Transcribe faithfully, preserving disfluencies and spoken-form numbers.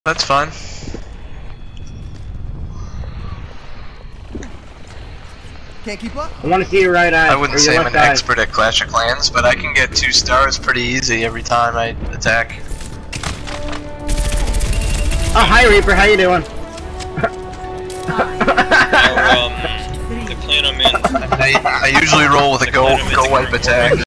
That's fine. Can't keep up? I want to see your right eye. I wouldn't say I'm an eye. expert at Clash of Clans, but I can get two stars pretty easy every time I attack. Oh, hi Reaper, how you doing? Our, um, the plan I'm in. I, I usually roll with a go, go wipe attack.